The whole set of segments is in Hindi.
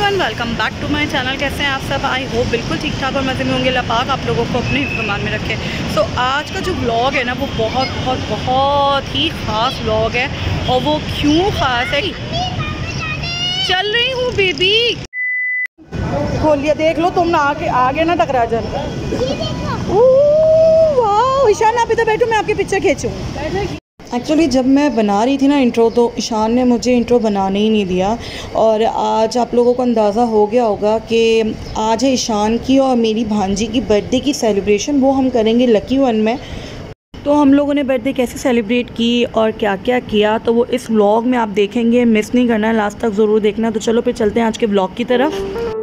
Everyone, welcome back to my channel. कैसे हैं आप सब? आई होप बिल्कुल ठीक ठाक और मज़े में होंगे। अल्लाह पाक आप लोगों को अपने हिफ्ज़-ए-मान में रखे। सो आज का जो व्लॉग है ना, वो बहुत बहुत बहुत ही ख़ास व्लॉग है। और वो क्यों ख़ास है? चल रही हूँ बेबी, खोलिए देख लो तुम ना, आगे ना टकरा जाना। वाह ईशान, आप इधर बैठो, मैं आपके पीछे खींचूँ। एक्चुअली जब मैं बना रही थी ना इंट्रो, तो ईशान ने मुझे इंट्रो बनाने ही नहीं दिया। और आज आप लोगों को अंदाज़ा हो गया होगा कि आज है ईशान की और मेरी भांजी की बर्थडे की सेलिब्रेशन। वो हम करेंगे लकी वन में। तो हम लोगों ने बर्थडे कैसे सेलिब्रेट की और क्या क्या किया, तो वो इस व्लॉग में आप देखेंगे। मिस नहीं करना, लास्ट तक ज़रूर देखना। तो चलो फिर चलते हैं आज के व्लॉग की तरफ।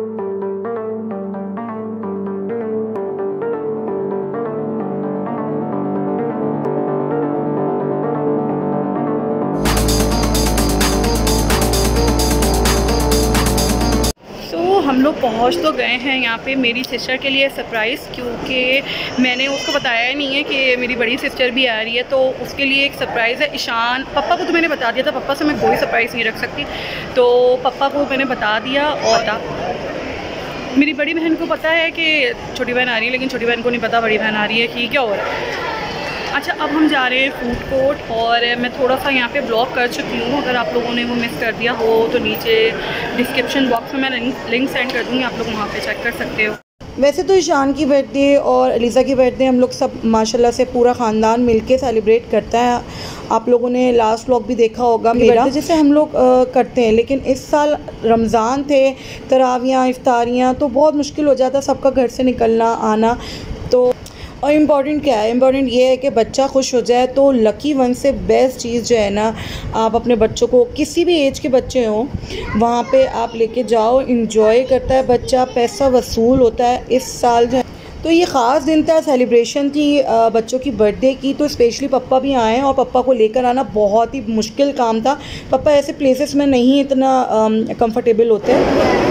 हम लोग पहुंच तो गए हैं यहाँ पे मेरी सिस्टर के लिए सरप्राइज़, क्योंकि मैंने उसको बताया नहीं है कि मेरी बड़ी सिस्टर भी आ रही है। तो उसके लिए एक सरप्राइज़ है। ईशान पापा को तो मैंने बता दिया था, पापा से मैं कोई सरप्राइज़ नहीं रख सकती, तो पापा को मैंने बता दिया। और मेरी बड़ी बहन को पता है कि छोटी बहन आ रही है, लेकिन छोटी बहन को नहीं पता बड़ी बहन आ रही है कि क्या हो रहा है। अच्छा, अब हम जा रहे हैं फूड कोर्ट और मैं थोड़ा सा यहाँ पे ब्लॉग कर चुकी हूँ। अगर आप लोगों ने वो मिस कर दिया हो तो नीचे डिस्क्रिप्शन बॉक्स में मैं लिंक सेंड कर दूँगी, आप लोग वहाँ पे चेक कर सकते हो। वैसे तो ईशान की बर्थडे और अलीज़ा की बर्थडे हम लोग सब माशाल्लाह से पूरा ख़ानदान मिलके सेलिब्रेट करता है। आप लोगों ने लास्ट व्लॉग भी देखा होगा मेरा, जैसे हम लोग करते हैं। लेकिन इस साल रमज़ान थे, तरावियाँ, इफ्तारियाँ, तो बहुत मुश्किल हो जाता सबका घर से निकलना आना। तो और इम्पॉर्टेंट क्या है? इम्पॉर्टेंट ये है कि बच्चा खुश हो जाए। तो लकी वन से बेस्ट चीज़ जो है ना, आप अपने बच्चों को, किसी भी एज के बच्चे हों, वहाँ पे आप लेके जाओ। इंजॉय करता है बच्चा, पैसा वसूल होता है। इस साल जो है तो ये ख़ास दिन था, सेलिब्रेशन थी बच्चों की बर्थडे की। तो स्पेशली पप्पा भी आए और पप्पा को लेकर आना बहुत ही मुश्किल काम था। पप्पा ऐसे प्लेसेस में नहीं इतना कंफर्टेबल होते हैं।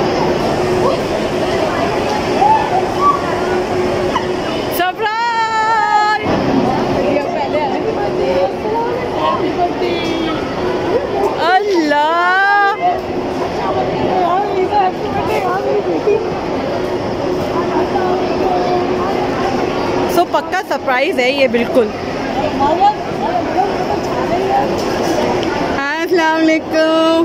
तो पक्का सरप्राइज़ है ये, बिल्कुल। अस्सलाम वालेकुम।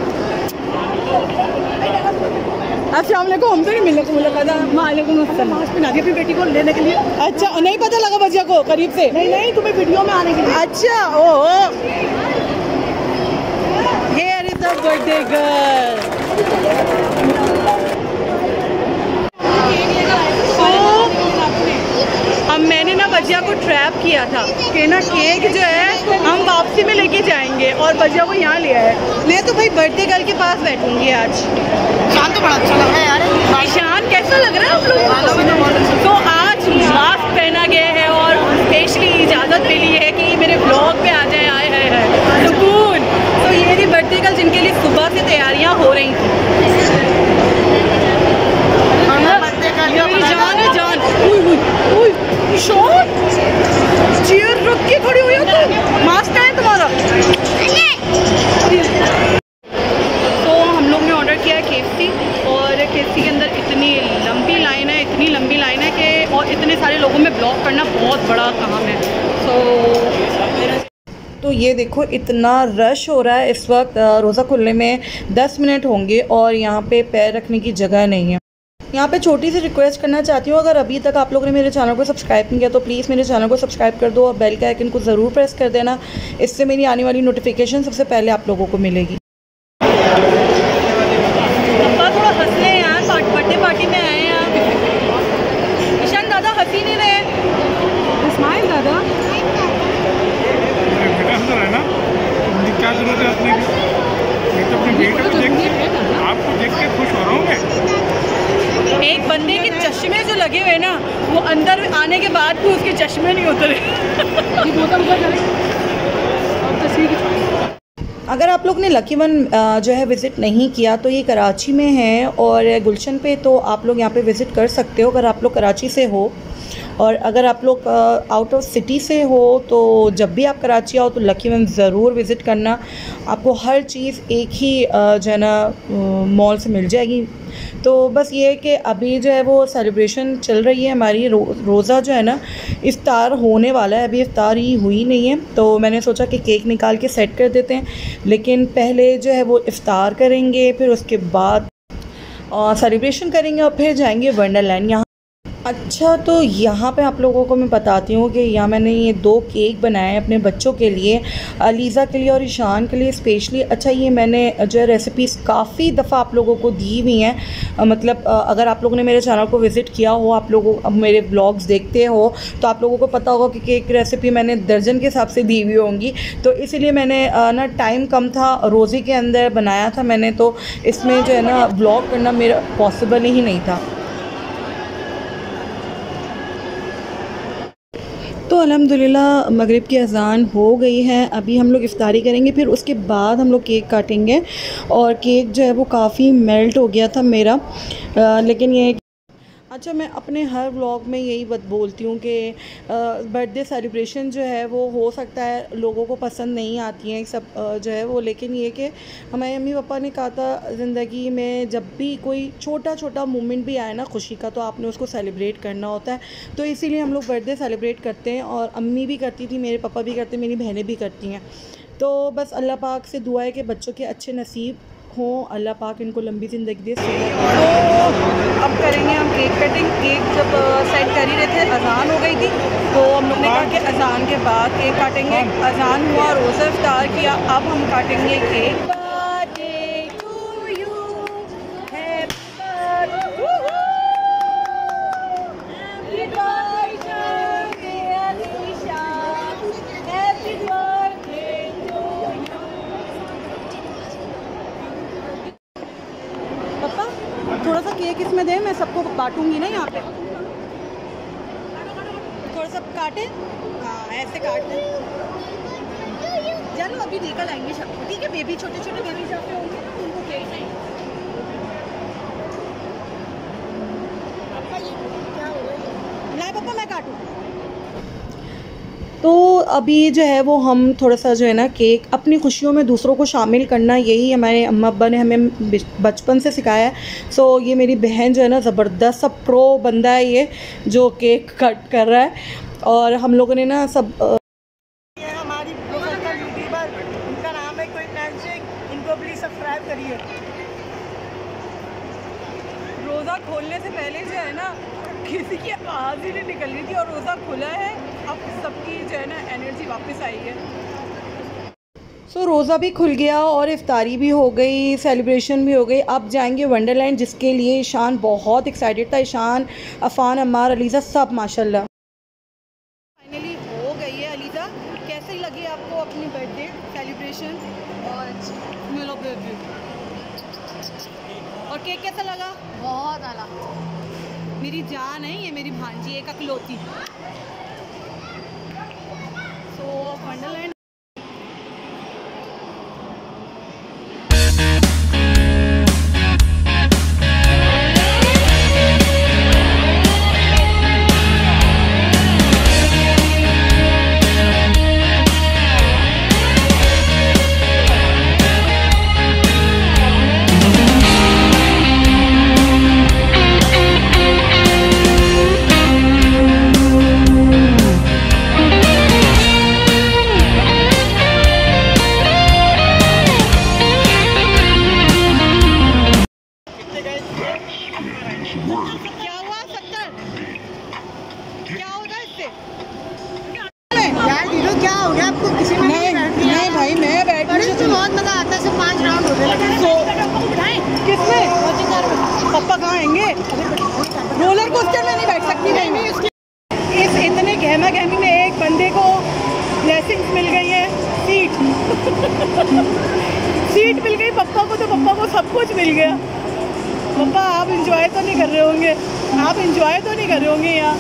अस्सलाम वालेकुम। हमसे नहीं मिलने को मुलाकात। वालेकुम अस्सलाम। मास्क पहना दिया अपनी बेटी को लेने के लिए। अच्छा, नहीं पता लगा बच्चिया को करीब से? नहीं, तुम्हें वीडियो में आने के लिए। अच्छा, oh, here is the birthday girl. अब मैंने ना बजिया को ट्रैप किया था कि ना केक जो है हम वापसी में लेके जाएंगे, और बजिया को यहाँ ले आए। मैं तो भाई बर्थडे गर्ल के पास बैठूंगी आज। ईशान तो बड़ा अच्छा लग रहा है यार। ईशान कैसा लग रहा है आप लोगों को? तो आज मास्क पहना गया है और स्पेशली इजाज़त मिली है कि मेरे ब्लॉग पे आ जाए। आए है सुकून। तो ये थी बर्थडे गर्ल जिनके लिए सुबह से तैयारियाँ हो रही थी। चेयर रख के खड़ी हुई हो तुम, मास्क है तुम्हारा। तो हम लोग ने ऑर्डर किया है KFC, और KFC के अंदर इतनी लंबी लाइन है, इतनी लंबी लाइन है कि, और इतने सारे लोगों में ब्लॉक करना बहुत बड़ा काम है। तो ये देखो इतना रश हो रहा है इस वक्त। रोज़ा खुलने में 10 मिनट होंगे और यहाँ पे पैर रखने की जगह नहीं है। यहाँ पे छोटी सी रिक्वेस्ट करना चाहती हूँ, अगर अभी तक आप लोगों ने मेरे चैनल को सब्सक्राइब नहीं किया तो प्लीज़ मेरे चैनल को सब्सक्राइब कर दो और बेल के आइकन को ज़रूर प्रेस कर देना। इससे मेरी आने वाली नोटिफिकेशन सबसे पहले आप लोगों को मिलेगी। पापा थोड़ा हंस रहे हैं यार, बर्थडे पार्टी में आए हैं आप। ईशान दादा हंसी नहीं रहे। स्माइल दादा। क्या जरूरत है अपने की? मैं तो अपने बेटे को देख के, आपको देख के खुश हो रहा हूँ मैं। एक बंदे के चश्मे जो लगे हुए ना, वो अंदर आने के बाद भी उसके चश्मे नहीं उतरे। अगर आप लोग ने लकी वन जो है विज़िट नहीं किया तो ये कराची में है और गुलशन पे, तो आप लोग यहाँ पे विज़िट कर सकते हो अगर आप लोग कराची से हो। और अगर आप लोग आउट ऑफ सिटी से हो तो जब भी आप कराची आओ तो लकी वन ज़रूर विज़िट करना। आपको हर चीज़ एक ही जो है ना मॉल से मिल जाएगी। तो बस ये है कि अभी जो है वो सेलिब्रेशन चल रही है हमारी, रोज़ा जो है ना इफ्तार होने वाला है, अभी इफ्तार ही हुई नहीं है, तो मैंने सोचा कि केक निकाल के सेट कर देते हैं। लेकिन पहले जो है वो इफ्तार करेंगे, फिर उसके बाद सेलिब्रेशन करेंगे और फिर जाएंगे वंडरलैंड। यहाँ अच्छा, तो यहाँ पे आप लोगों को मैं बताती हूँ कि यहाँ मैंने ये 2 केक बनाए हैं अपने बच्चों के लिए, अलीज़ा के लिए और ईशान के लिए स्पेशली। अच्छा, ये मैंने जो है रेसिपीज़ काफ़ी दफ़ा आप लोगों को दी हुई हैं, मतलब अगर आप लोगों ने मेरे चैनल को विज़िट किया हो, आप लोगों अब मेरे व्लॉग्स देखते हो तो आप लोगों को पता होगा कि केक रेसिपी मैंने दर्जन के हिसाब से दी हुई होंगी। तो इसीलिए मैंने ना टाइम कम था, रोज़े के अंदर बनाया था मैंने, तो इसमें जो है ना व्लॉग करना मेरा पॉसिबल ही नहीं था। तो अल्हम्दुलिल्लाह मगरिब की अज़ान हो गई है, अभी हम लोग इफ्तारी करेंगे, फिर उसके बाद हम लोग केक काटेंगे। और केक जो है वो काफ़ी मेल्ट हो गया था मेरा, लेकिन ये अच्छा, मैं अपने हर व्लॉग में यही बोलती हूँ कि बर्थडे सेलिब्रेशन जो है वो हो सकता है लोगों को पसंद नहीं आती हैं सब जो है वो, लेकिन ये कि हमारे मम्मी पापा ने कहा था ज़िंदगी में जब भी कोई छोटा छोटा मोमेंट भी आए ना खुशी का, तो आपने उसको सेलिब्रेट करना होता है। तो इसीलिए हम लोग बर्थडे सेलिब्रेट करते हैं, और अम्मी भी करती थी, मेरे पापा भी करते, मेरी बहनें भी करती हैं। तो बस अल्लाह पाक से दुआ है कि बच्चों के अच्छे नसीब हो, अल्लाह पाक इनको लंबी ज़िंदगी दे। तो अब करेंगे हम केक कटिंग। केक जब सेट कर ही रहे थे अज़ान हो गई थी, तो हम लोग ने कहा कि अज़ान के बाद केक काटेंगे। अज़ान हुआ, रोज़ा इफ्तार किया, अब हम काटेंगे केक। थोड़ा सा केक इसमें दे, मैं सबको काटूंगी ना यहाँ पे। थोड़ा सा काटे, हाँ ऐसे काट दें। चलो अभी लेकर आएंगे सबको, ठीक है। बेबी, छोटे छोटे बेबी जब पे होंगे ना उनको केक देंगे। ला पापा, मैं काटूँ। तो अभी जो है वो हम थोड़ा सा जो है ना केक, अपनी खुशियों में दूसरों को शामिल करना, यही हमारे अम्मा अब्बा ने हमें बचपन से सिखाया है। सो ये मेरी बहन जो है ना ज़बरदस्त सा प्रो बंदा है ये, जो केक कट कर रहा है। और हम लोगों ने ना सब ये हमारी प्रोफेशनल यूट्यूबर, इनका नाम है क्विक नैंसी, इनको प्लीज़ सब्सक्राइब करिए। रोज़ा खोलने से पहले जो है ना किसी की आवाज़ ही नहीं निकल रही थी, और रोज़ा खुला है, अब सबकी जो है ना एनर्जी वापस आई है। सो रोज़ा भी खुल गया और इफ्तारी भी हो गई, सेलिब्रेशन भी हो गई। अब जाएंगे वंडरलैंड, जिसके लिए ईशान बहुत एक्साइटेड था। ईशान, अफ़ान, अम्मार, अलीज़ा सब माशाल्लाह। फाइनली हो गई है। अलीज़ा, कैसे लगी आपको अपनी बर्थडे सेलिब्रेशन? और मिलो बेबी, और केक कैसा लगा? बहुत आला। मेरी जान है ये, मेरी भांजी एक अकलौती। सो वंडरलैंड पापा कहाँ आएंगे? रोलर कोस्टर में नहीं बैठ सकती नहीं। इस इतने गहमा गहमी में एक बंदे को ब्लेसिंग्स मिल गई है, सीट मिल गई पप्पा को, तो पप्पा को सब कुछ मिल गया। पप्पा आप इंजॉय तो नहीं कर रहे होंगे, आप इंजॉय तो नहीं कर रहे होंगे यहाँ।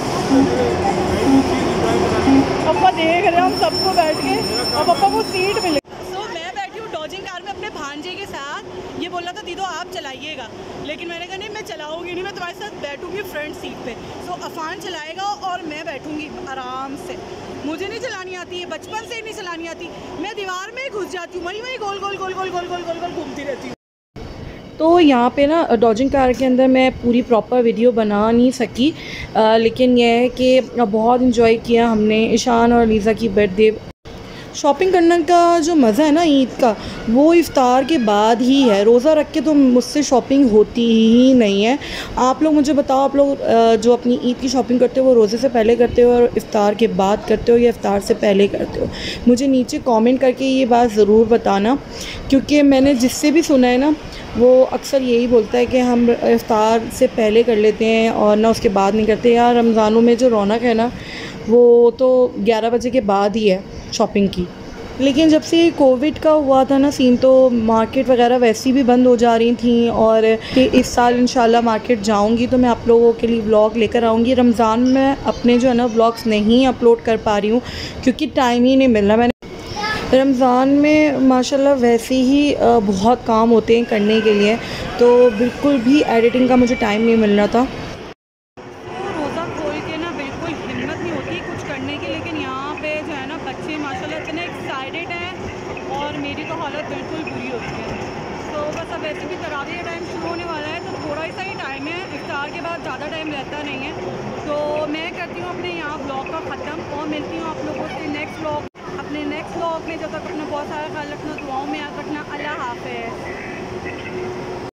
पप्पा देख रहे हैं हम सबको बैठ के, और पप्पा को सीट मिल गई। सो मैं बैठी हूँ डॉजिंग कार में अपने भांजे के साथ। ये बोला था दीदो आप चलाइएगा, लेकिन मैंने कहा नहीं मैं चलाऊंगी नहीं, मैं तुम्हारे साथ बैठूंगी फ्रंट सीट पे। सो अफान चलाएगा और मैं बैठूंगी आराम से। मुझे नहीं चलानी आती है, बचपन से ही नहीं चलानी आती, मैं दीवार में घुस जाती हूँ, वहीं गोल गोल गोल गोल गोल गोल गोल गोल घूमती रहती हूँ। तो यहाँ पे ना डॉजिंग कार के अंदर मैं पूरी प्रॉपर वीडियो बना नहीं सकी, लेकिन यह है कि बहुत इंजॉय किया हमने ईशान और लीज़ा की बर्थडे। शॉपिंग करने का जो मज़ा है ना ईद का, वो इफ़्तार के बाद ही है। रोज़ा रख के तो मुझसे शॉपिंग होती ही नहीं है। आप लोग मुझे बताओ, आप लोग जो अपनी ईद की शॉपिंग करते हो वो रोज़े से पहले करते हो और इफ़्तार के बाद करते हो या इफ़्तार से पहले करते हो? मुझे नीचे कमेंट करके ये बात ज़रूर बताना, क्योंकि मैंने जिससे भी सुना है ना वो अक्सर यही बोलता है कि हम इफ़्तार से पहले कर लेते हैं और ना उसके बाद नहीं करते। यार रमज़ानों में जो रौनक है ना वो तो 11 बजे के बाद ही है शॉपिंग की। लेकिन जब से कोविड का हुआ था ना सीन, तो मार्केट वगैरह वैसी भी बंद हो जा रही थी, और इस साल इंशाल्लाह मार्केट जाऊंगी तो मैं आप लोगों के लिए व्लॉग लेकर आऊँगी। रमज़ान में अपने जो है ना व्लॉग्स नहीं अपलोड कर पा रही हूँ क्योंकि टाइम ही नहीं मिल रहा। मैंने रमज़ान में माशाल्लाह वैसे ही बहुत काम होते हैं करने के लिए, तो बिल्कुल भी एडिटिंग का मुझे टाइम नहीं मिल रहा था। रोज़ा खोल के ना बिल्कुल हिम्मत नहीं होती कुछ करने की, लेकिन यहाँ पे जो है ना बच्चे माशाल्लाह इतने एक्साइटेड हैं और मेरी तो हालत बिल्कुल बुरी होती है। तो बस अब वैसे भी तरावी का टाइम शुरू होने वाला है, तो थोड़ा सा ही टाइम है, इफ्तार के बाद ज़्यादा टाइम रहता नहीं है। तो मैं करती हूँ अपने यहाँ ब्लॉग का ख़त्म और मिलती हूँ आप लोगों से नेक्स्ट ब्लॉग में। जब तक अपना बहुत सारा ख्याल रखना, दुआओं में याद रखना। अल्लाह हाफ़िज़।